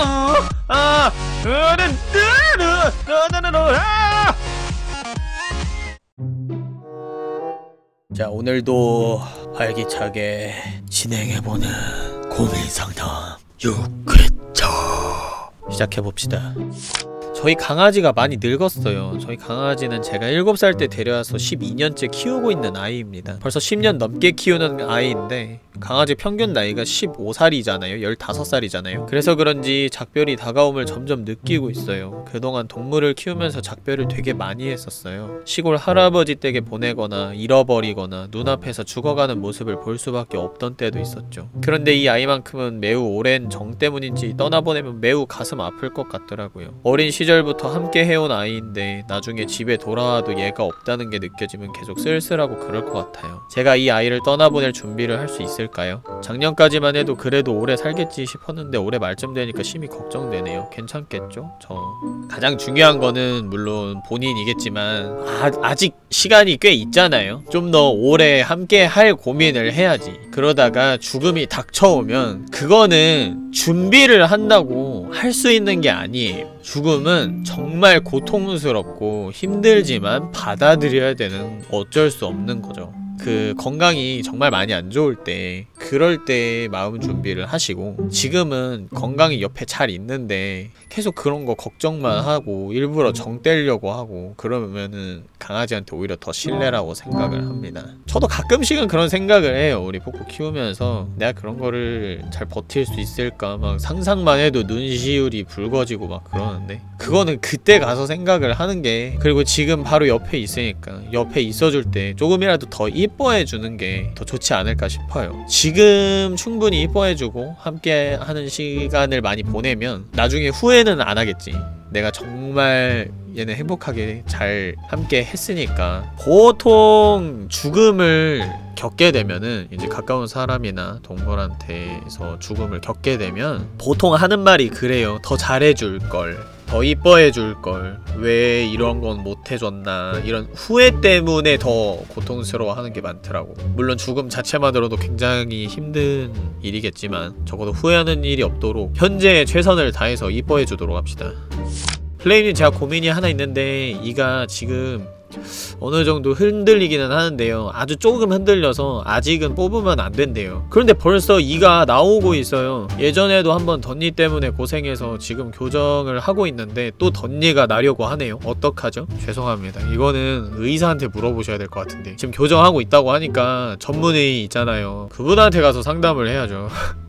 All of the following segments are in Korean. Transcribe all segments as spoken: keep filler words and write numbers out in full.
아, 자, 오늘도 활기차게 진행해보는 고민상담 육 회차 시작해봅시다. 저희 강아지가 많이 늙었어요. 저희 강아지는 제가 일곱 살 때 데려와서 십이 년째 키우고 있는 아이입니다. 벌써 십 년 넘게 키우는 아이인데 강아지 평균 나이가 십오 살이잖아요. 열다섯 살이잖아요. 그래서 그런지 작별이 다가옴을 점점 느끼고 있어요. 그동안 동물을 키우면서 작별을 되게 많이 했었어요. 시골 할아버지 댁에 보내거나 잃어버리거나 눈앞에서 죽어가는 모습을 볼 수밖에 없던 때도 있었죠. 그런데 이 아이만큼은 매우 오랜 정 때문인지 떠나보내면 매우 가슴 아플 것 같더라고요. 어린 시절부터 함께 해온 아이인데 나중에 집에 돌아와도 얘가 없다는 게 느껴지면 계속 쓸쓸하고 그럴 것 같아요. 제가 이 아이를 떠나보낼 준비를 할 수 있을까요? 작년까지만 해도 그래도 오래 살겠지 싶었는데 올해 말쯤 되니까 심히 걱정되네요. 괜찮겠죠? 저 가장 중요한 거는 물론 본인이겠지만 아, 아직 시간이 꽤 있잖아요. 좀 더 오래 함께 할 고민을 해야지. 그러다가 죽음이 닥쳐오면 그거는 준비를 한다고 할 수 있는 게 아니에요. 죽음은 정말 고통스럽고 힘들지만 받아들여야 되는 어쩔 수 없는 거죠. 그 건강이 정말 많이 안 좋을 때 그럴 때 마음 준비를 하시고, 지금은 건강이 옆에 잘 있는데 계속 그런 거 걱정만 하고 일부러 정 떼려고 하고 그러면은 강아지한테 오히려 더 신뢰라고 생각을 합니다. 저도 가끔씩은 그런 생각을 해요. 우리 포코 키우면서 내가 그런 거를 잘 버틸 수 있을까 막 상상만 해도 눈시울이 붉어지고 막 그러는데 그거는 그때 가서 생각을 하는 게, 그리고 지금 바로 옆에 있으니까 옆에 있어줄 때 조금이라도 더 이뻐해주는 게 더 좋지 않을까 싶어요. 지금 충분히 이뻐해주고 함께 하는 시간을 많이 보내면 나중에 후회는 안 하겠지. 내가 정말 얘는 행복하게 잘 함께 했으니까. 보통 죽음을 겪게 되면은 이제 가까운 사람이나 동물한테서 죽음을 겪게 되면 보통 하는 말이 그래요. 더 잘해줄걸, 더 이뻐해줄걸, 왜 이런 건 못해줬나, 이런 후회 때문에 더 고통스러워하는 게 많더라고. 물론 죽음 자체만으로도 굉장히 힘든 일이겠지만 적어도 후회하는 일이 없도록 현재의 최선을 다해서 이뻐해주도록 합시다. 플레임님, 제가 고민이 하나 있는데 이가 지금 어느정도 흔들리기는 하는데요. 아주 조금 흔들려서 아직은 뽑으면 안 된대요. 그런데 벌써 이가 나오고 있어요. 예전에도 한번 덧니 때문에 고생해서 지금 교정을 하고 있는데 또 덧니가 나려고 하네요. 어떡하죠? 죄송합니다. 이거는 의사한테 물어보셔야 될 것 같은데, 지금 교정하고 있다고 하니까 전문의 있잖아요. 그분한테 가서 상담을 해야죠.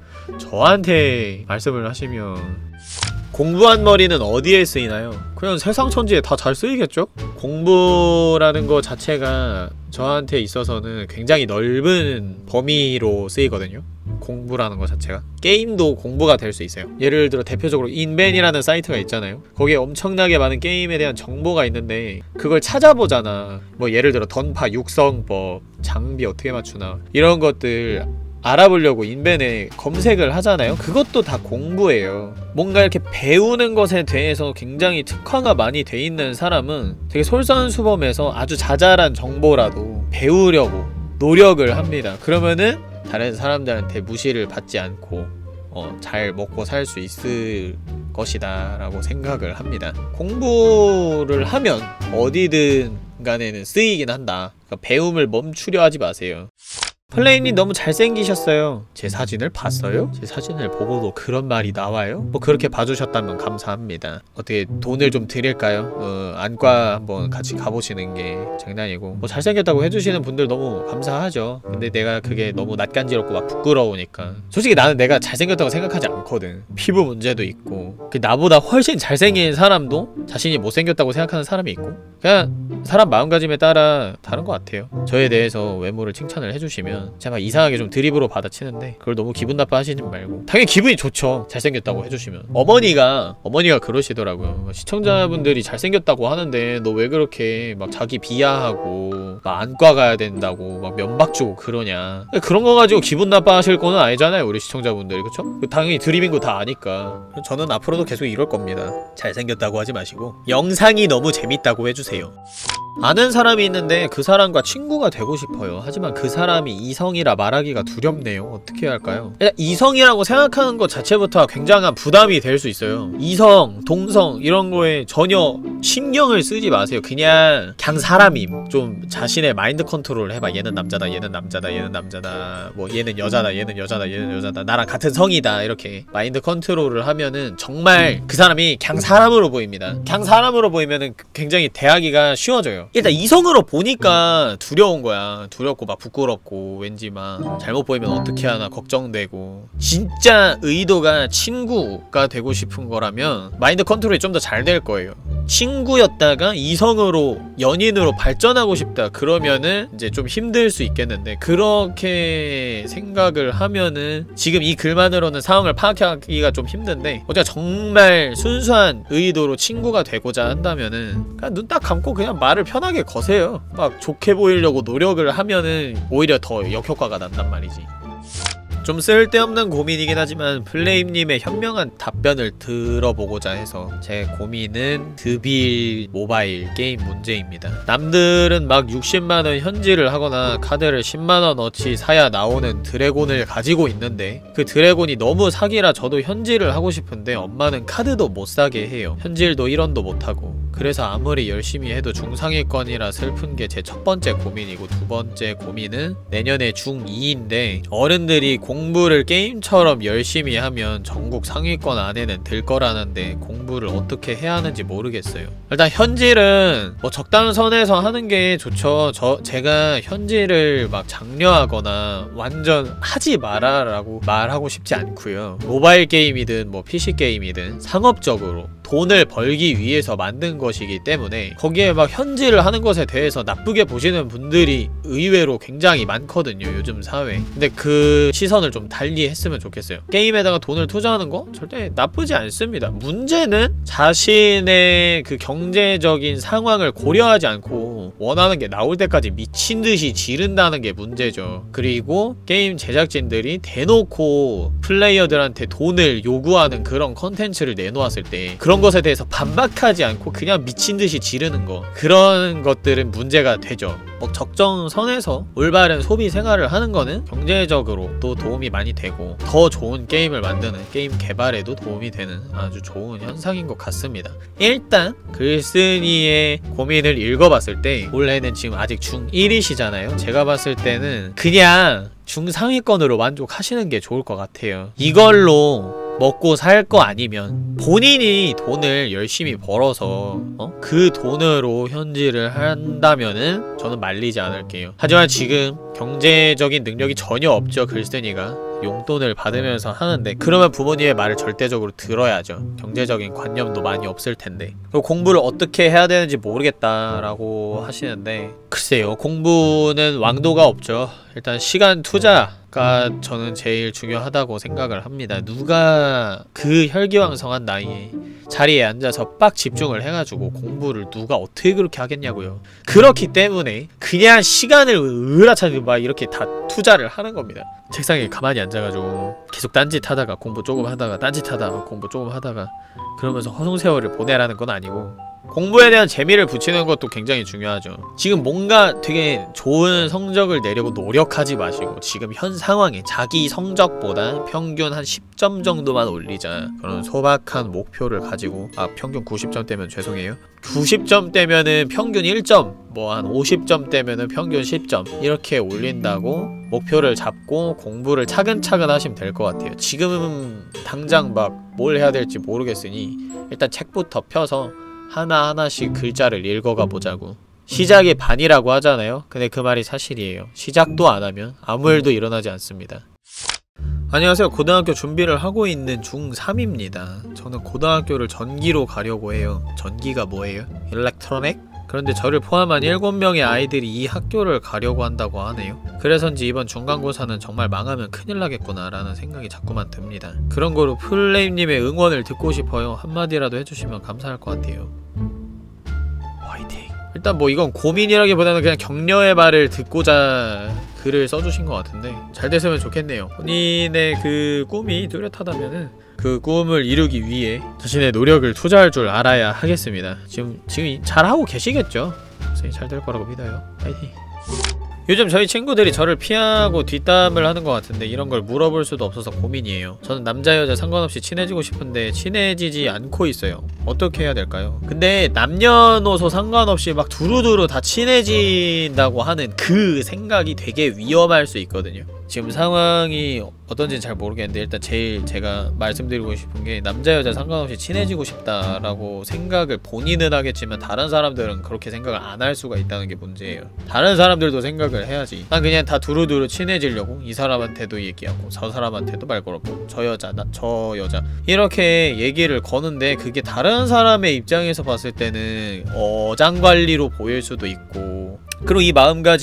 저한테 말씀을 하시면. 공부한 머리는 어디에 쓰이나요? 그냥 세상 천지에 다 잘 쓰이겠죠? 공부라는 거 자체가 저한테 있어서는 굉장히 넓은 범위로 쓰이거든요? 공부라는 거 자체가. 게임도 공부가 될 수 있어요. 예를 들어 대표적으로 인벤이라는 사이트가 있잖아요. 거기에 엄청나게 많은 게임에 대한 정보가 있는데 그걸 찾아보잖아. 뭐 예를 들어 던파 육성법, 장비 어떻게 맞추나 이런 것들 알아보려고 인벤에 검색을 하잖아요. 그것도 다 공부예요. 뭔가 이렇게 배우는 것에 대해서 굉장히 특화가 많이 돼 있는 사람은 되게 솔선수범해서 아주 자잘한 정보라도 배우려고 노력을 합니다. 그러면은 다른 사람들한테 무시를 받지 않고 어, 잘 먹고 살 수 있을 것이다 라고 생각을 합니다. 공부를 하면 어디든 간에는 쓰이긴 한다. 그러니까 배움을 멈추려 하지 마세요. 플레이님 너무 잘생기셨어요. 제 사진을 봤어요? 제 사진을 보고도 그런 말이 나와요? 뭐 그렇게 봐주셨다면 감사합니다. 어떻게 돈을 좀 드릴까요? 어, 안과 한번 같이 가보시는 게 장난이고, 뭐 잘생겼다고 해주시는 분들 너무 감사하죠. 근데 내가 그게 너무 낯간지럽고 막 부끄러우니까. 솔직히 나는 내가 잘생겼다고 생각하지 않거든. 피부 문제도 있고, 그 나보다 훨씬 잘생긴 사람도 자신이 못생겼다고 생각하는 사람이 있고, 그냥 사람 마음가짐에 따라 다른 것 같아요. 저에 대해서 외모를 칭찬을 해주시면 제가 이상하게 좀 드립으로 받아치는데 그걸 너무 기분 나빠하시지 말고, 당연히 기분이 좋죠. 잘생겼다고 해주시면. 어머니가 어머니가 그러시더라고요. 시청자분들이 잘생겼다고 하는데 너 왜 그렇게 막 자기 비하하고 막 안과 가야 된다고 막 면박 주고 그러냐. 그런 거 가지고 기분 나빠하실 거는 아니잖아요, 우리 시청자분들이. 그쵸? 당연히 드립인 거 다 아니까. 저는 앞으로도 계속 이럴 겁니다. 잘생겼다고 하지 마시고 영상이 너무 재밌다고 해주세요. 아는 사람이 있는데 그 사람과 친구가 되고 싶어요. 하지만 그 사람이 이성이라 말하기가 두렵네요. 어떻게 해야 할까요? 일단 이성이라고 생각하는 것 자체부터 굉장한 부담이 될 수 있어요. 이성, 동성 이런 거에 전혀 신경을 쓰지 마세요. 그냥 그냥 사람임. 좀 자신의 마인드 컨트롤을 해봐. 얘는 남자다, 얘는 남자다, 얘는 남자다, 뭐 얘는 여자다, 얘는 여자다, 얘는 여자다, 나랑 같은 성이다, 이렇게 마인드 컨트롤을 하면은 정말 그 사람이 그냥 사람으로 보입니다. 그냥 사람으로 보이면은 굉장히 대하기가 쉬워져요. 일단 이성으로 보니까 두려운 거야. 두렵고 막 부끄럽고 왠지 막 잘못 보이면 어떻게 하나 걱정되고. 진짜 의도가 친구가 되고 싶은 거라면 마인드 컨트롤이 좀 더 잘 될 거예요. 친구였다가 이성으로 연인으로 발전하고 싶다 그러면은 이제 좀 힘들 수 있겠는데, 그렇게 생각을 하면은 지금 이 글만으로는 상황을 파악하기가 좀 힘든데, 어제가 정말 순수한 의도로 친구가 되고자 한다면은 그냥 눈 딱 감고 그냥 말을 편하게 거세요. 막 좋게 보이려고 노력을 하면은 오히려 더 역효과가 난단 말이지. 좀 쓸데없는 고민이긴 하지만 플레임님의 현명한 답변을 들어보고자 해서 제 고민은 드빌 모바일 게임 문제입니다. 남들은 막 육십만원 현질을 하거나 카드를 십만원 어치 사야 나오는 드래곤을 가지고 있는데, 그 드래곤이 너무 사기라 저도 현질을 하고 싶은데 엄마는 카드도 못 사게 해요. 현질도 일 원도 못하고. 그래서 아무리 열심히 해도 중상위권이라 슬픈 게 제 첫 번째 고민이고, 두 번째 고민은 내년에 중이인데 어른들이 공부를 게임처럼 열심히 하면 전국 상위권 안에는 들 거라는데 공부를 어떻게 해야 하는지 모르겠어요. 일단 현질은 뭐 적당한 선에서 하는 게 좋죠. 저 제가 현질을 막 장려하거나 완전 하지 마라 라고 말하고 싶지 않고요. 모바일 게임이든 뭐 피씨 게임이든 상업적으로 돈을 벌기 위해서 만든 것이기 때문에 거기에 막 현질을 하는 것에 대해서 나쁘게 보시는 분들이 의외로 굉장히 많거든요, 요즘 사회에. 근데 그 시선을 좀 달리 했으면 좋겠어요. 게임에다가 돈을 투자하는 거 절대 나쁘지 않습니다. 문제는 자신의 그 경제적인 상황을 고려하지 않고 원하는 게 나올 때까지 미친듯이 지른다는 게 문제죠. 그리고 게임 제작진들이 대놓고 플레이어들한테 돈을 요구하는 그런 컨텐츠를 내놓았을 때 그런 것에 대해서 반박하지 않고 그냥 미친듯이 지르는 거, 그런 것들은 문제가 되죠. 뭐 적정선에서 올바른 소비 생활을 하는 거는 경제적으로 또 도움이 많이 되고 더 좋은 게임을 만드는, 게임 개발에도 도움이 되는 아주 좋은 현상인 것 같습니다. 일단 글쓴이의 고민을 읽어봤을 때, 원래는 지금 아직 중일이시잖아요 제가 봤을 때는 그냥 중상위권으로 만족하시는 게 좋을 것 같아요. 이걸로 먹고 살 거 아니면 본인이 돈을 열심히 벌어서 어? 그 돈으로 현질을 한다면은 저는 말리지 않을게요. 하지만 지금 경제적인 능력이 전혀 없죠, 글쓴이가. 용돈을 받으면서 하는데 그러면 부모님의 말을 절대적으로 들어야죠. 경제적인 관념도 많이 없을 텐데. 그리고 공부를 어떻게 해야 되는지 모르겠다라고 하시는데, 글쎄요, 공부는 왕도가 없죠. 일단 시간 투자가 저는 제일 중요하다고 생각을 합니다. 누가 그 혈기왕성한 나이에 자리에 앉아서 빡 집중을 해가지고 공부를 누가 어떻게 그렇게 하겠냐고요. 그렇기 때문에 그냥 시간을 으라차게 막 이렇게 다 투자를 하는 겁니다. 책상에 가만히 앉아가지고 계속 딴짓 하다가 공부 조금 하다가 딴짓 하다가 공부 조금 하다가 그러면서 허송세월을 보내라는 건 아니고, 공부에 대한 재미를 붙이는 것도 굉장히 중요하죠. 지금 뭔가 되게 좋은 성적을 내려고 노력하지 마시고 지금 현 상황에 자기 성적보다 평균 한 십 점 정도만 올리자, 그런 소박한 목표를 가지고, 아 평균 구십 점대면 죄송해요, 구십 점대면은 평균 일 점, 뭐 한 오십 점대면은 평균 십 점 이렇게 올린다고 목표를 잡고 공부를 차근차근 하시면 될 것 같아요. 지금은 당장 막 뭘 해야 될지 모르겠으니 일단 책부터 펴서 하나하나씩 글자를 읽어가 보자고. 시작이 반이라고 하잖아요. 근데 그 말이 사실이에요. 시작도 안 하면 아무 일도 일어나지 않습니다. 안녕하세요. 고등학교 준비를 하고 있는 중삼입니다. 저는 고등학교를 전기로 가려고 해요. 전기가 뭐예요? 일렉트로닉? 그런데 저를 포함한 일곱 명의 아이들이 이 학교를 가려고 한다고 하네요. 그래서인지 이번 중간고사는 정말 망하면 큰일 나겠구나 라는 생각이 자꾸만 듭니다. 그런 거로 플레임님의 응원을 듣고 싶어요. 한마디라도 해주시면 감사할 것 같아요. 화이팅. 일단 뭐 이건 고민이라기보다는 그냥 격려의 말을 듣고자 글을 써주신 것 같은데, 잘 됐으면 좋겠네요. 본인의 그 꿈이 뚜렷하다면은 그 꿈을 이루기 위해 자신의 노력을 투자할 줄 알아야 하겠습니다. 지금 지금 잘하고 계시겠죠? 여러분이 잘 될 거라고 믿어요. 파이팅. 요즘 저희 친구들이 저를 피하고 뒷담을 하는 것 같은데 이런 걸 물어볼 수도 없어서 고민이에요. 저는 남자 여자 상관없이 친해지고 싶은데 친해지지 않고 있어요. 어떻게 해야 될까요? 근데 남녀노소 상관없이 막 두루두루 다 친해진다고 하는 그 생각이 되게 위험할 수 있거든요. 지금 상황이 어떤지는 잘 모르겠는데 일단 제일 제가 말씀드리고 싶은 게 남자 여자 상관없이 친해지고 싶다라고 생각을 본인은 하겠지만 다른 사람들은 그렇게 생각을 안 할 수가 있다는 게 문제예요. 다른 사람들도 생각을 해야지. 난 그냥 다 두루두루 친해지려고 이 사람한테도 얘기하고 저 사람한테도 말 걸었고 저 여자 나 저 여자 이렇게 얘기를 거는데 그게 다른 사람의 입장에서 봤을 때는 어장관리로 보일 수도 있고, 그리고 이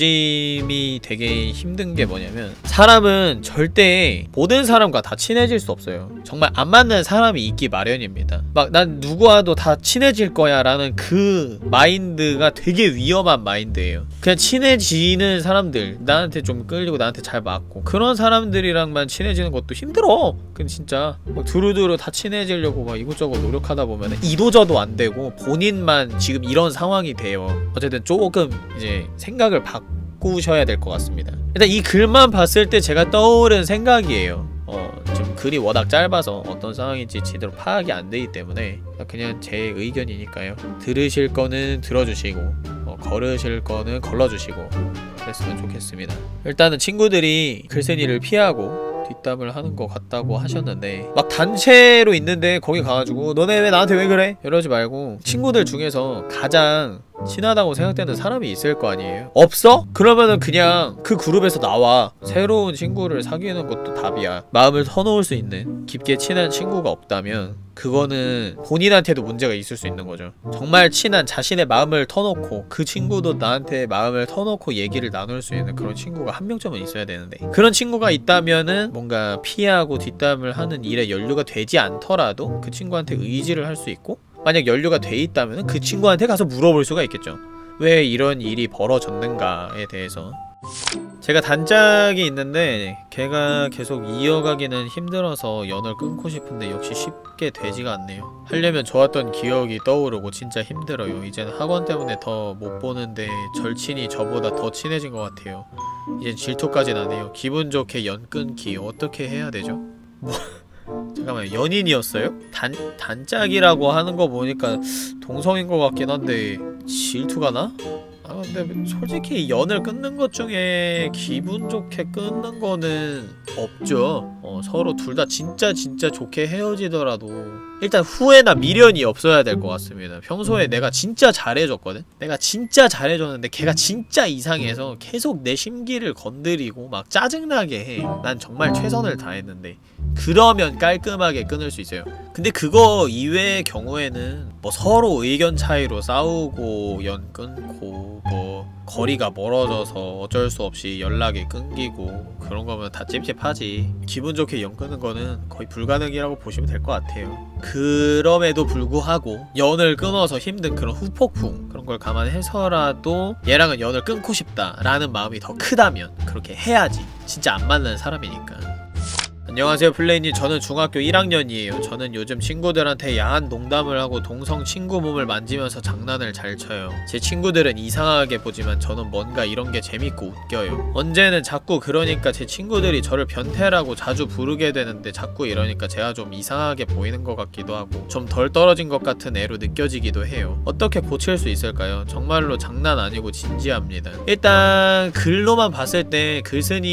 마음가짐이 되게 힘든 게 뭐냐면 사람은 절대 모든 사람과 다 친해질 수 없어요. 정말 안 맞는 사람이 있기 마련입니다. 막 난 누구와도 다 친해질 거야 라는 그 마인드가 되게 위험한 마인드예요. 그냥 친해지는 사람들, 나한테 좀 끌리고 나한테 잘 맞고 그런 사람들이랑만 친해지는 것도 힘들어. 근데 진짜 막 두루두루 다 친해지려고 막 이것저것 노력하다 보면 이도저도 안 되고 본인만 지금 이런 상황이 돼요. 어쨌든 조금 이제 생각을 바꾸셔야 될 것 같습니다. 일단 이 글만 봤을 때 제가 떠오른 생각이에요. 어, 지금 글이 워낙 짧아서 어떤 상황인지 제대로 파악이 안 되기 때문에 그냥 제 의견이니까요. 들으실 거는 들어주시고 어, 걸으실 거는 걸러주시고 그랬으면 좋겠습니다. 일단은 친구들이 글쓴이를 피하고 뒷담을 하는 것 같다고 하셨는데 막 단체로 있는데 거기 가가지고 너네 왜 나한테 왜 그래? 이러지 말고 친구들 중에서 가장 친하다고 생각되는 사람이 있을 거 아니에요? 없어? 그러면은 그냥 그 그룹에서 나와. 새로운 친구를 사귀는 것도 답이야. 마음을 터놓을 수 있는 깊게 친한 친구가 없다면 그거는 본인한테도 문제가 있을 수 있는 거죠. 정말 친한 자신의 마음을 터놓고 그 친구도 나한테 마음을 터놓고 얘기를 나눌 수 있는 그런 친구가 한 명쯤은 있어야 되는데 그런 친구가 있다면은 뭔가 피하고 뒷담을 하는 일에 연루가 되지 않더라도 그 친구한테 의지를 할 수 있고, 만약 연루가 돼 있다면 그 친구한테 가서 물어볼 수가 있겠죠. 왜 이런 일이 벌어졌는가에 대해서. 제가 단짝이 있는데 걔가 계속 이어가기는 힘들어서 연을 끊고 싶은데 역시 쉽게 되지가 않네요. 하려면 좋았던 기억이 떠오르고 진짜 힘들어요. 이제는 학원 때문에 더 못 보는데 절친이 저보다 더 친해진 것 같아요. 이젠 질투까지 나네요. 기분 좋게 연 끊기 어떻게 해야 되죠? 뭐... 잠깐만요. 연인이었어요? 단, 단짝이라고 하는 거 보니까 동성인 것 같긴 한데 질투가 나? 아 근데 솔직히 연을 끊는 것 중에 기분 좋게 끊는 거는 없죠. 어, 서로 둘 다 진짜 진짜 좋게 헤어지더라도 일단 후회나 미련이 없어야 될 것 같습니다. 평소에 내가 진짜 잘해줬거든? 내가 진짜 잘해줬는데 걔가 진짜 이상해서 계속 내 심기를 건드리고 막 짜증나게 해. 난 정말 최선을 다했는데 그러면 깔끔하게 끊을 수 있어요. 근데 그거 이외의 경우에는 뭐 서로 의견 차이로 싸우고 연 끊고 뭐 거리가 멀어져서 어쩔 수 없이 연락이 끊기고 그런 거면 다 찝찝하지. 기분 좋게 연 끊는 거는 거의 불가능이라고 보시면 될 것 같아요. 그럼에도 불구하고 연을 끊어서 힘든 그런 후폭풍 그런 걸 감안해서라도 얘랑은 연을 끊고 싶다라는 마음이 더 크다면 그렇게 해야지. 진짜 안 맞는 사람이니까. 안녕하세요 플레이님. 저는 중학교 일 학년이에요. 저는 요즘 친구들한테 야한 농담을 하고 동성 친구 몸을 만지면서 장난을 잘 쳐요. 제 친구들은 이상하게 보지만 저는 뭔가 이런 게 재밌고 웃겨요. 언제는 자꾸 그러니까 제 친구들이 저를 변태라고 자주 부르게 되는데 자꾸 이러니까 제가 좀 이상하게 보이는 것 같기도 하고 좀 덜 떨어진 것 같은 애로 느껴지기도 해요. 어떻게 고칠 수 있을까요? 정말로 장난 아니고 진지합니다. 일단 글로만 봤을 때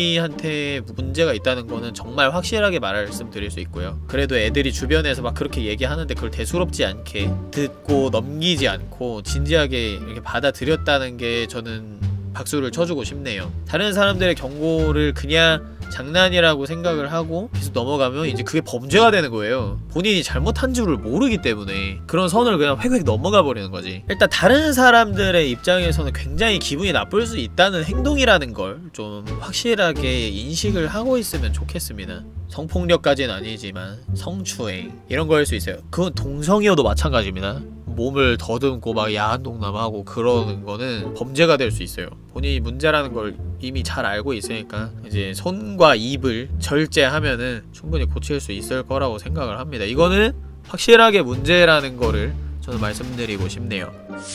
글쓴이한테 문제가 있다는 거는 정말 확실히 확실하게 말씀드릴 수 있고요. 그래도 애들이 주변에서 막 그렇게 얘기하는데 그걸 대수롭지 않게 듣고 넘기지 않고 진지하게 이렇게 받아들였다는 게 저는 박수를 쳐주고 싶네요. 다른 사람들의 경고를 그냥 장난이라고 생각을 하고 계속 넘어가면 이제 그게 범죄가 되는 거예요. 본인이 잘못한 줄을 모르기 때문에 그런 선을 그냥 획획 넘어가 버리는 거지. 일단 다른 사람들의 입장에서는 굉장히 기분이 나쁠 수 있다는 행동이라는 걸 좀 확실하게 인식을 하고 있으면 좋겠습니다. 성폭력까지는 아니지만 성추행 이런 거일 수 있어요. 그건 동성이어도 마찬가지입니다. 몸을 더듬고 막 야한 농담하고 그러는 거는 범죄가 될 수 있어요. 본인이 문제라는 걸 이미 잘 알고 있으니까 이제 손과 입을 절제하면은 충분히 고칠 수 있을 거라고 생각을 합니다. 이거는 확실하게 문제라는 거를 저는 말씀드리고 싶네요.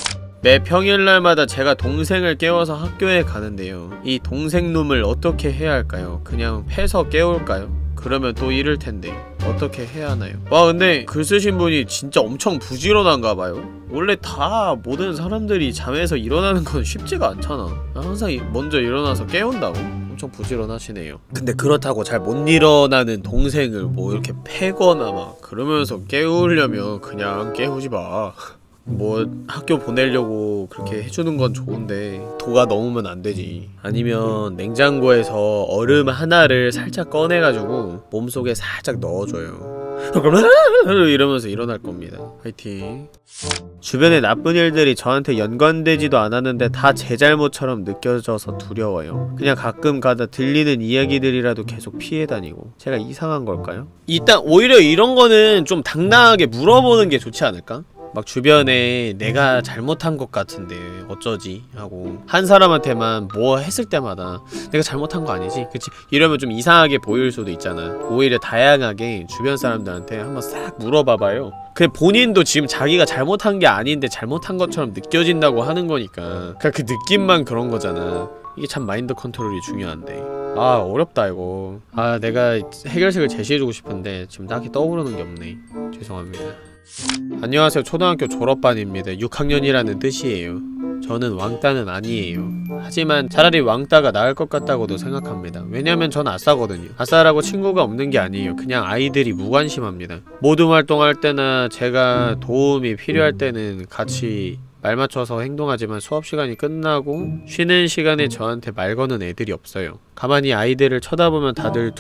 매 평일날마다 제가 동생을 깨워서 학교에 가는데요. 이 동생놈을 어떻게 해야 할까요? 그냥 패서 깨울까요? 그러면 또 이럴 텐데 어떻게 해야 하나요? 와, 근데 글 쓰신 분이 진짜 엄청 부지런한가봐요. 원래 다 모든 사람들이 잠에서 일어나는 건 쉽지가 않잖아. 항상 먼저 일어나서 깨운다고? 엄청 부지런하시네요. 근데 그렇다고 잘 못 일어나는 동생을 뭐 이렇게 패거나 막 그러면서 깨우려면 그냥 깨우지 마. 뭐 학교 보내려고 그렇게 해주는 건 좋은데 도가 넘으면 안 되지. 아니면 냉장고에서 얼음 하나를 살짝 꺼내가지고 몸속에 살짝 넣어줘요. 그러면 이러면서 일어날 겁니다. 화이팅. 주변에 나쁜 일들이 저한테 연관되지도 않았는데 다 제 잘못처럼 느껴져서 두려워요. 그냥 가끔 가다 들리는 이야기들이라도 계속 피해 다니고. 제가 이상한 걸까요? 일단 오히려 이런 거는 좀 당당하게 물어보는 게 좋지 않을까? 막 주변에 내가 잘못한 것 같은데 어쩌지? 하고 한 사람한테만 뭐 했을 때마다 내가 잘못한 거 아니지? 그치? 이러면 좀 이상하게 보일 수도 있잖아. 오히려 다양하게 주변 사람들한테 한번 싹 물어봐봐요. 그냥 본인도 지금 자기가 잘못한 게 아닌데 잘못한 것처럼 느껴진다고 하는 거니까 그냥 그 느낌만 그런 거잖아. 이게 참 마인드 컨트롤이 중요한데. 아, 어렵다 이거. 아, 내가 해결책을 제시해주고 싶은데 지금 딱히 떠오르는 게 없네. 죄송합니다. 안녕하세요. 초등학교 졸업반입니다. 육 학년이라는 뜻이에요. 저는 왕따는 아니에요. 하지만 차라리 왕따가 나을 것 같다고도 생각합니다. 왜냐면 전 아싸거든요. 아싸라고 친구가 없는 게 아니에요. 그냥 아이들이 무관심합니다. 모둠 활동할 때나 제가 도움이 필요할 때는 같이 말 맞춰서 행동하지만 수업시간이 끝나고 쉬는 시간에 저한테 말 거는 애들이 없어요. 가만히 아이들을 쳐다보면 다들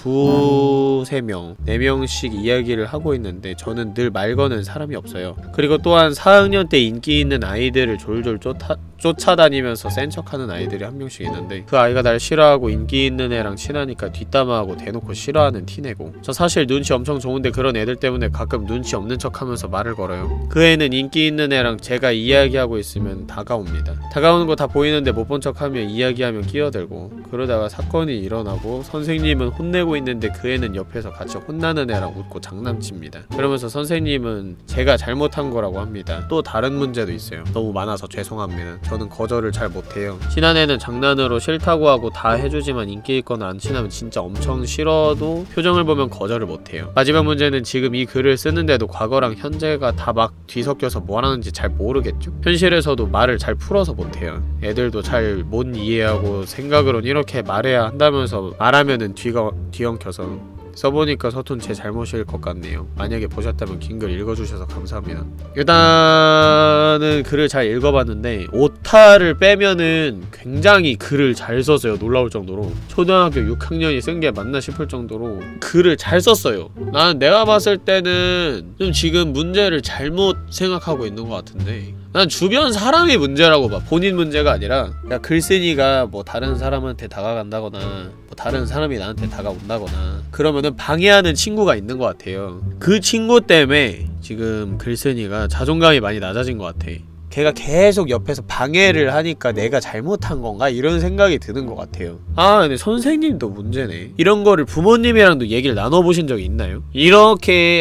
두세 명, 네 명씩 이야기를 하고 있는데 저는 늘 말 거는 사람이 없어요. 그리고 또한 사 학년 때 인기 있는 아이들을 졸졸 쫓아, 쫓아다니면서 센 척하는 아이들이 한 명씩 있는데 그 아이가 날 싫어하고 인기 있는 애랑 친하니까 뒷담화하고 대놓고 싫어하는 티내고. 저 사실 눈치 엄청 좋은데 그런 애들 때문에 가끔 눈치 없는 척하면서 말을 걸어요. 그 애는 인기 있는 애랑 제가 이야기하고 있으면 다가옵니다. 다가오는 거 다 보이는데 못 본 척하면 이야기하면 끼어들고. 그러다가 사건이 일어나고 선생님은 혼내고 있는데 그 애는 옆에서 같이 혼나는 애랑 웃고 장난칩니다. 그러면서 선생님은 제가 잘못한 거라고 합니다. 또 다른 문제도 있어요. 너무 많아서 죄송합니다. 저는 거절을 잘 못해요. 친한 애는 장난으로 싫다고 하고 다 해주지만 인기 있거나 안 친하면 진짜 엄청 싫어도 표정을 보면 거절을 못해요. 마지막 문제는 지금 이 글을 쓰는데도 과거랑 현재가 다 막 뒤섞여서 뭘 하는지 잘 모르겠죠? 현실에서도 말을 잘 풀어서 못해요. 애들도 잘 못 이해하고 생각으론 이렇게 말해야 한다면서 말하면은 뒤가 뒤엉켜서. 써보니까 서툰 제 잘못일 것 같네요. 만약에 보셨다면 긴 글 읽어주셔서 감사합니다. 일단은 글을 잘 읽어봤는데 오타를 빼면은 굉장히 글을 잘 썼어요. 놀라울 정도로. 초등학교 육 학년이 쓴 게 맞나 싶을 정도로 글을 잘 썼어요. 난 내가 봤을 때는 좀 지금 문제를 잘못 생각하고 있는 것 같은데 난 주변 사람이 문제라고 봐. 본인 문제가 아니라 야, 글쓴이가 뭐 다른 사람한테 다가간다거나 뭐 다른 사람이 나한테 다가온다거나 그러면은 방해하는 친구가 있는 것 같아요. 그 친구 때문에 지금 글쓴이가 자존감이 많이 낮아진 것 같아. 걔가 계속 옆에서 방해를 하니까 내가 잘못한 건가? 이런 생각이 드는 것 같아요. 아, 근데 선생님도 문제네. 이런 거를 부모님이랑도 얘기를 나눠보신 적이 있나요? 이렇게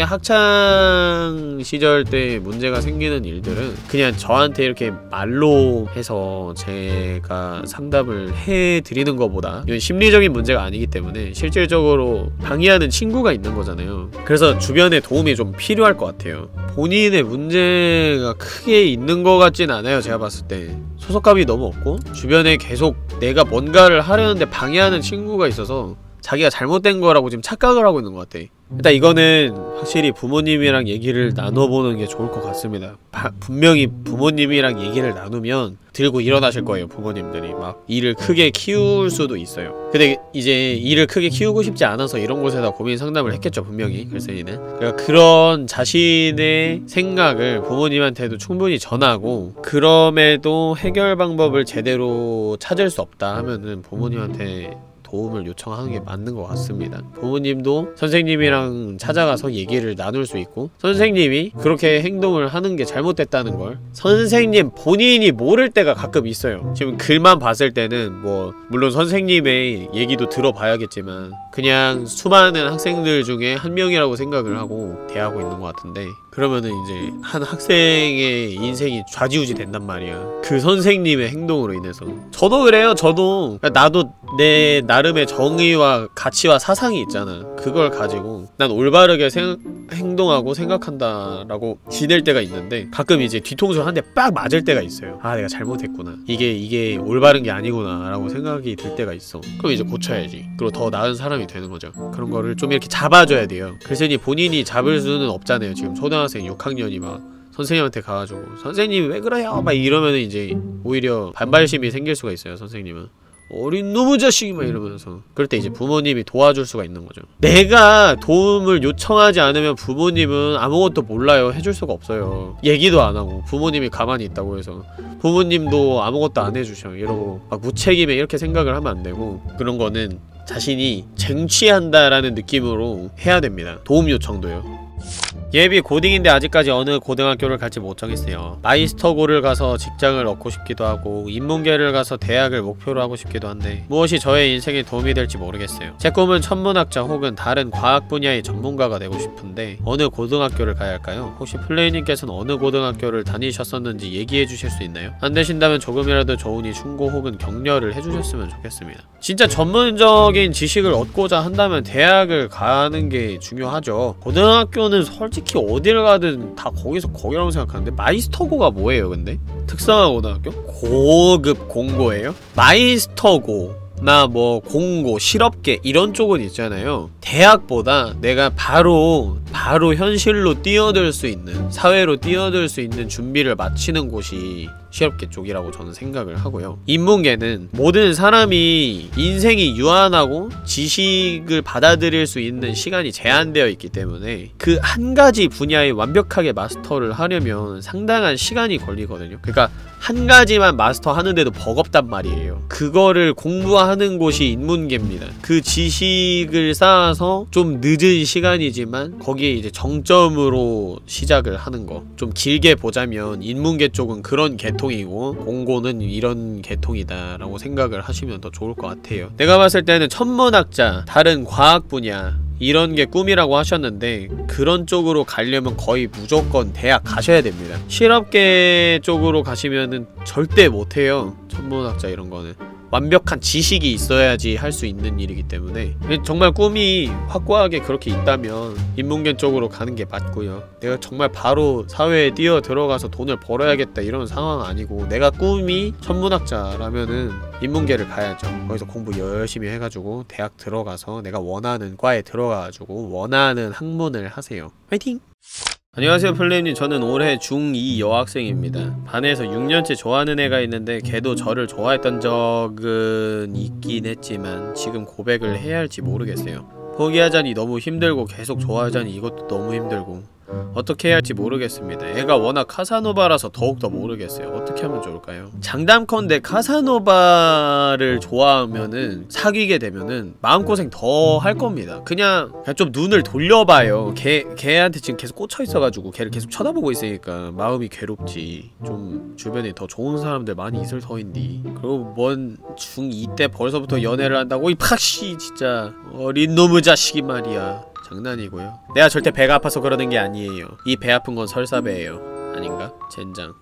학창 시절 때 문제가 생기는 일들은 그냥 저한테 이렇게 말로 해서 제가 상담을 해드리는 것보다 이건 심리적인 문제가 아니기 때문에 실질적으로 방해하는 친구가 있는 거잖아요. 그래서 주변에 도움이 좀 필요할 것 같아요. 본인의 문제가 크게 있는 거 같진 않아요. 제가 봤을 때 소속감이 너무 없고 주변에 계속 내가 뭔가를 하려는데 방해하는 친구가 있어서 자기가 잘못된 거라고 지금 착각을 하고 있는 것 같아. 일단 이거는 확실히 부모님이랑 얘기를 나눠보는 게 좋을 것 같습니다. 바, 분명히 부모님이랑 얘기를 나누면 들고 일어나실 거예요. 부모님들이 막 일을 크게 키울 수도 있어요. 근데 이제 일을 크게 키우고 싶지 않아서 이런 곳에다 고민 상담을 했겠죠. 분명히 글쓴이는. 그러니까 그런 자신의 생각을 부모님한테도 충분히 전하고 그럼에도 해결 방법을 제대로 찾을 수 없다 하면은 부모님한테 도움을 요청하는 게 맞는 것 같습니다. 부모님도 선생님이랑 찾아가서 얘기를 나눌 수 있고 선생님이 그렇게 행동을 하는 게 잘못됐다는 걸 선생님 본인이 모를 때가 가끔 있어요. 지금 글만 봤을 때는 뭐 물론 선생님의 얘기도 들어봐야겠지만 그냥 수많은 학생들 중에 한 명이라고 생각을 하고 대하고 있는 것 같은데 그러면은 이제 한 학생의 인생이 좌지우지 된단 말이야. 그 선생님의 행동으로 인해서. 저도 그래요. 저도 나도 내 나름의 정의와 가치와 사상이 있잖아. 그걸 가지고 난 올바르게 생, 행동하고 생각한다 라고 지낼 때가 있는데, 가끔 이제 뒤통수를 한 대 빡 맞을 때가 있어요. 아, 내가 잘못했구나, 이게 이게 올바른 게 아니구나 라고 생각이 들 때가 있어. 그럼 이제 고쳐야지. 그리고 더 나은 사람이 되는 거죠. 그런 거를 좀 이렇게 잡아줘야 돼요. 글쎄니 본인이 잡을 수는 없잖아요. 지금 초등학생 육 학년이 막 선생님한테 가가지고 선생님 왜 그래요? 막 이러면은 이제 오히려 반발심이 생길 수가 있어요. 선생님은 어린 놈의 자식이 막 이러면서. 그럴 때 이제 부모님이 도와줄 수가 있는 거죠. 내가 도움을 요청하지 않으면 부모님은 아무것도 몰라요. 해줄 수가 없어요. 얘기도 안 하고 부모님이 가만히 있다고 해서 부모님도 아무것도 안 해주셔 이러고 막 무책임해 이렇게 생각을 하면 안 되고, 그런 거는 자신이 쟁취한다라는 느낌으로 해야 됩니다. 도움 요청도요. 예비 고딩인데 아직까지 어느 고등학교를 갈지 못 정했어요. 마이스터고를 가서 직장을 얻고 싶기도 하고 인문계를 가서 대학을 목표로 하고 싶기도 한데 무엇이 저의 인생에 도움이 될지 모르겠어요. 제 꿈은 천문학자 혹은 다른 과학 분야의 전문가가 되고 싶은데 어느 고등학교를 가야 할까요? 혹시 플레이님께서는 어느 고등학교를 다니셨었는지 얘기해 주실 수 있나요? 안 되신다면 조금이라도 좋으니 충고 혹은 격려를 해주셨으면 좋겠습니다. 진짜 전문적인 지식을 얻고자 한다면 대학을 가는 게 중요하죠. 고등학교는 솔직히 어딜 가든 다 거기서 거기라고 생각하는데, 마이스터고가 뭐예요 근데? 특성화고등학교? 고급 공고예요? 마이스터고 나 뭐 공고, 실업계 이런 쪽은 있잖아요. 대학보다 내가 바로 바로 현실로 뛰어들 수 있는, 사회로 뛰어들 수 있는 준비를 마치는 곳이 실업계 쪽이라고 저는 생각을 하고요. 인문계는 모든 사람이 인생이 유한하고 지식을 받아들일 수 있는 시간이 제한되어 있기 때문에 그 한 가지 분야에 완벽하게 마스터를 하려면 상당한 시간이 걸리거든요. 그러니까 한 가지만 마스터 하는데도 버겁단 말이에요. 그거를 공부하는 곳이 인문계입니다. 그 지식을 쌓아서 좀 늦은 시간이지만 거기에 이제 정점으로 시작을 하는 거. 좀 길게 보자면 인문계 쪽은 그런 계통이고 공고는 이런 계통이다 라고 생각을 하시면 더 좋을 것 같아요. 내가 봤을 때는 천문학자, 다른 과학 분야 이런 게 꿈이라고 하셨는데 그런 쪽으로 가려면 거의 무조건 대학 가셔야 됩니다. 실업계 쪽으로 가시면은 절대 못해요. 천문학자 이런 거는 완벽한 지식이 있어야지 할 수 있는 일이기 때문에 정말 꿈이 확고하게 그렇게 있다면 인문계 쪽으로 가는 게 맞고요. 내가 정말 바로 사회에 뛰어 들어가서 돈을 벌어야겠다 이런 상황 아니고 내가 꿈이 천문학자라면은 인문계를 가야죠. 거기서 공부 열심히 해가지고 대학 들어가서 내가 원하는 과에 들어가가지고 원하는 학문을 하세요. 화이팅! 안녕하세요 플레임님. 저는 올해 중이 여학생입니다. 반에서 육 년째 좋아하는 애가 있는데 걔도 저를 좋아했던 적은 있긴 했지만 지금 고백을 해야 할지 모르겠어요. 포기하자니 너무 힘들고 계속 좋아하자니 이것도 너무 힘들고 어떻게 해야 할지 모르겠습니다. 애가 워낙 카사노바라서 더욱더 모르겠어요. 어떻게 하면 좋을까요? 장담컨대 카사노바를 좋아하면은 사귀게 되면은 마음고생 더 할 겁니다. 그냥, 그냥 좀 눈을 돌려봐요. 걔, 걔한테 지금 계속 꽂혀있어가지고 걔를 계속 쳐다보고 있으니까 마음이 괴롭지. 좀 주변에 더 좋은 사람들 많이 있을 터인디. 그리고 뭔 중이 때 벌써부터 연애를 한다고? 이 팍씨 진짜 어린 놈의 자식이 말이야. 장난이고요. 내가 절대 배가 아파서 그러는 게 아니에요. 이 배 아픈 건 설사배예요. 아닌가? 젠장.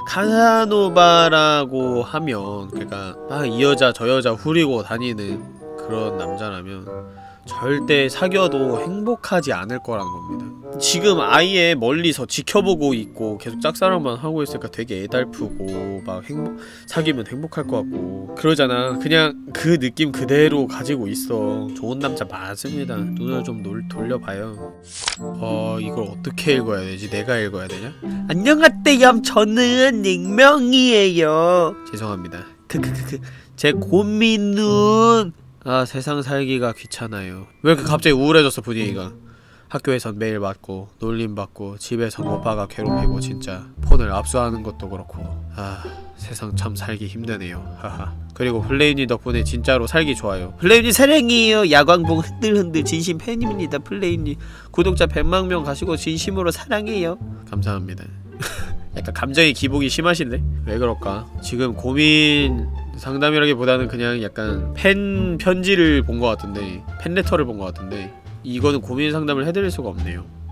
카사노바라고 하면 그러니까 막 이 여자 저 여자 후리고 다니는 그런 남자라면 절대 사귀어도 행복하지 않을 거란 겁니다. 지금 아예 멀리서 지켜보고 있고 계속 짝사랑만 하고 있으니까 되게 애달프고 막 행복, 사귀면 행복할 것 같고 그러잖아. 그냥 그 느낌 그대로 가지고 있어. 좋은 남자 맞습니다. 눈을 좀 놀, 돌려봐요. 어... 이걸 어떻게 읽어야 되지? 내가 읽어야 되냐? 안녕하세요. 저는 익명이에요. 죄송합니다. 크크크크 제 고민은... 아, 세상 살기가 귀찮아요. 왜 이렇게 갑자기 우울해졌어 분위기가. 학교에선 매일 맞고 놀림받고 집에선 오빠가 괴롭히고 진짜 폰을 압수하는 것도 그렇고 아, 세상 참 살기 힘드네요. 하하. 그리고 플레임님 덕분에 진짜로 살기 좋아요. 플레임님 사랑해요. 야광봉 흔들흔들 진심 팬입니다. 플레임님 구독자 백만 명 가시고 진심으로 사랑해요. 감사합니다. 약간 감정의 기복이 심하신데? 왜 그럴까? 지금 고민 상담이라기보다는 그냥 약간 팬 편지를 본 것 같은데, 팬레터를 본 것 같은데 이거는 고민 상담을 해드릴 수가 없네요.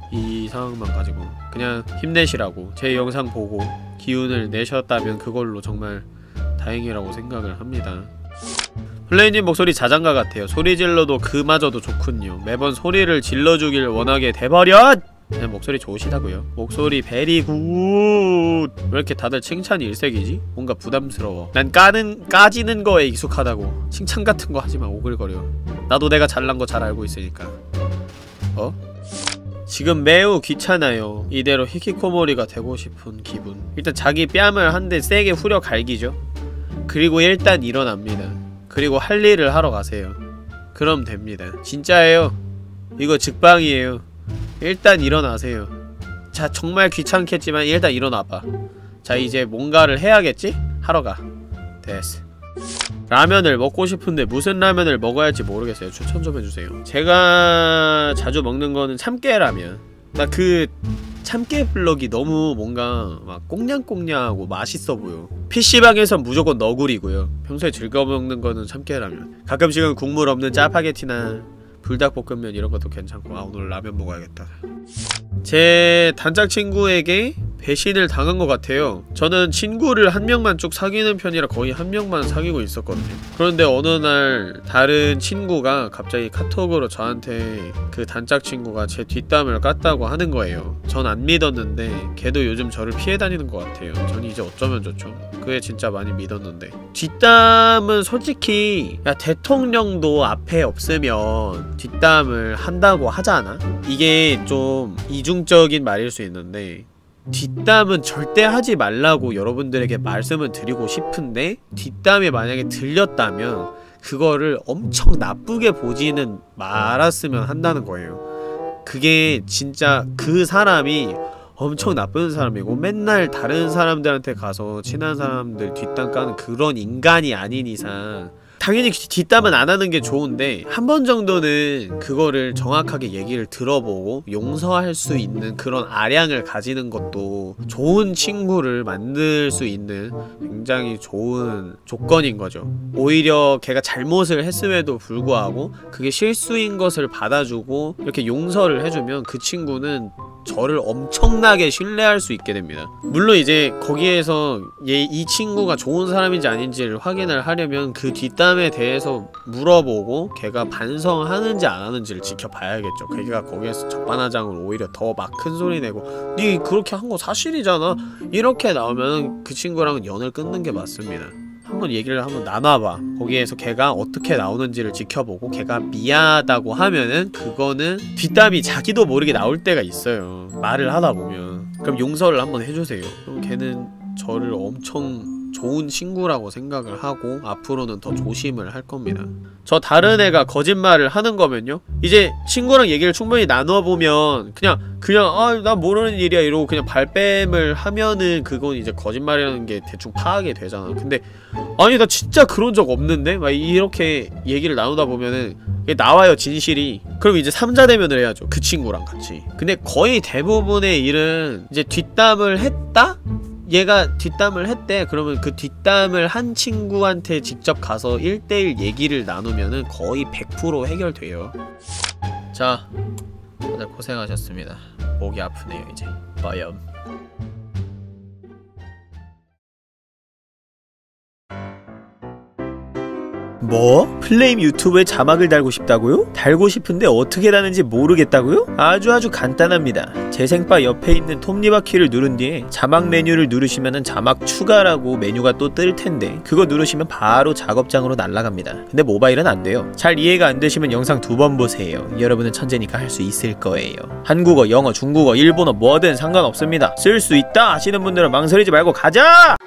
이 상황만 가지고 그냥 힘내시라고 제 영상 보고 기운을 내셨다면 그걸로 정말 다행이라고 생각을 합니다. 플레이님 목소리 자장가 같아요. 소리 질러도 그마저도 좋군요. 매번 소리를 질러주길 원하게 돼버렸! 네, 목소리 좋으시다고요. 목소리 베리 굿. 왜 이렇게 다들 칭찬이 일색이지? 뭔가 부담스러워. 난 까는 까지는 거에 익숙하다고. 칭찬 같은 거 하지마. 오글거려. 나도 내가 잘난 거 잘 알고 있으니까. 어? 지금 매우 귀찮아요. 이대로 히키코모리가 되고 싶은 기분. 일단 자기 뺨을 한 대 세게 후려 갈기죠. 그리고 일단 일어납니다. 그리고 할 일을 하러 가세요. 그럼 됩니다. 진짜예요. 이거 직방이에요. 일단 일어나세요. 자, 정말 귀찮겠지만 일단 일어나봐. 자, 이제 뭔가를 해야겠지? 하러 가. 됐어. 라면을 먹고 싶은데 무슨 라면을 먹어야 할지 모르겠어요. 추천 좀 해주세요. 제가 자주 먹는 거는 참깨라면. 나 그 참깨 블럭이 너무 뭔가 막 꽁냥꽁냥하고 맛있어 보여. 피시방에선 무조건 너구리고요. 평소에 즐겨 먹는 거는 참깨라면. 가끔씩은 국물 없는 짜파게티나 불닭볶음면 이런 것도 괜찮고. 아, 오늘 라면 먹어야겠다. 제 단짝 친구에게 배신을 당한 것 같아요. 저는 친구를 한 명만 쭉 사귀는 편이라 거의 한 명만 사귀고 있었거든요. 그런데 어느 날 다른 친구가 갑자기 카톡으로 저한테 그 단짝 친구가 제 뒷담을 깠다고 하는 거예요. 전 안 믿었는데 걔도 요즘 저를 피해 다니는 것 같아요. 전 이제 어쩌면 좋죠. 그애 진짜 많이 믿었는데. 뒷담은 솔직히 야, 대통령도 앞에 없으면 뒷담을 한다고 하잖아? 이게 좀 이중적인 말일 수 있는데 뒷담은 절대 하지 말라고 여러분들에게 말씀을 드리고 싶은데 뒷담이 만약에 들렸다면 그거를 엄청 나쁘게 보지는 말았으면 한다는 거예요. 그게 진짜 그 사람이 엄청 나쁜 사람이고 맨날 다른 사람들한테 가서 친한 사람들 뒷담 까는 그런 인간이 아닌 이상 당연히 뒷담은 안 하는 게 좋은데 한 번 정도는 그거를 정확하게 얘기를 들어보고 용서할 수 있는 그런 아량을 가지는 것도 좋은 친구를 만들 수 있는 굉장히 좋은 조건인 거죠. 오히려 걔가 잘못을 했음에도 불구하고 그게 실수인 것을 받아주고 이렇게 용서를 해주면 그 친구는 저를 엄청나게 신뢰할 수 있게 됩니다. 물론 이제 거기에서 얘 이 친구가 좋은 사람인지 아닌지를 확인을 하려면 그 뒷담에 대해서 물어보고 걔가 반성하는지 안 하는지를 지켜봐야겠죠. 걔가 거기에서 적반하장을 오히려 더 막 큰소리 내고 니 그렇게 한 거 사실이잖아 이렇게 나오면 그 친구랑은 연을 끊는 게 맞습니다. 한번 얘기를 한번 나눠봐. 거기에서 걔가 어떻게 나오는지를 지켜보고 걔가 미안하다고 하면은 그거는 뒷담이 자기도 모르게 나올 때가 있어요. 말을 하다 보면. 그럼 용서를 한번 해주세요. 그럼 걔는 저를 엄청 좋은 친구라고 생각을 하고 앞으로는 더 조심을 할 겁니다. 저 다른 애가 거짓말을 하는 거면요? 이제 친구랑 얘기를 충분히 나눠보면 그냥 그냥 아 나 모르는 일이야 이러고 그냥 발뺌을 하면은 그건 이제 거짓말이라는 게 대충 파악이 되잖아. 근데 아니 나 진짜 그런 적 없는데? 막 이렇게 얘기를 나누다 보면은 나와요 진실이. 그럼 이제 삼자 대면을 해야죠. 그 친구랑 같이. 근데 거의 대부분의 일은 이제 뒷담을 했다? 얘가 뒷담을 했대. 그러면 그 뒷담을 한 친구한테 직접 가서 일 대일 얘기를 나누면은 거의 백 퍼센트 해결돼요. 자, 다들 고생하셨습니다. 목이 아프네요 이제. 빠염. 뭐? 플레임 유튜브에 자막을 달고 싶다고요? 달고 싶은데 어떻게 다는지 모르겠다고요? 아주 아주 간단합니다. 재생바 옆에 있는 톱니바퀴를 누른 뒤에 자막 메뉴를 누르시면은 자막 추가라고 메뉴가 또 뜰 텐데 그거 누르시면 바로 작업장으로 날아갑니다. 근데 모바일은 안 돼요. 잘 이해가 안 되시면 영상 두 번 보세요. 여러분은 천재니까 할 수 있을 거예요. 한국어, 영어, 중국어, 일본어 뭐든 상관없습니다. 쓸 수 있다 하시는 분들은 망설이지 말고 가자!